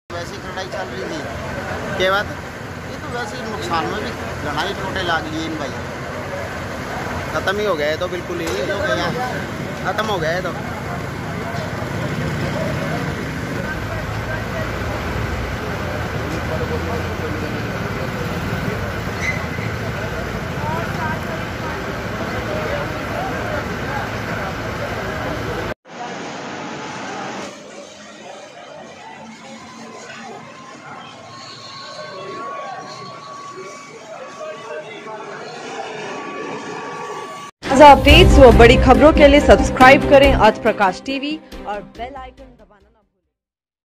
वैसी लड़ाई चल रही थी क्या बात ये तो वैसे नुकसान में भी लड़ाई टोटे लाग लिए इन भाई ख़त्म ही हो गया है तो बिल्कुल ही हो गया ख़त्म हो गया है तो अपडेट्स व बड़ी खबरों के लिए सब्सक्राइब करें आज प्रकाश टीवी और बेल आइकन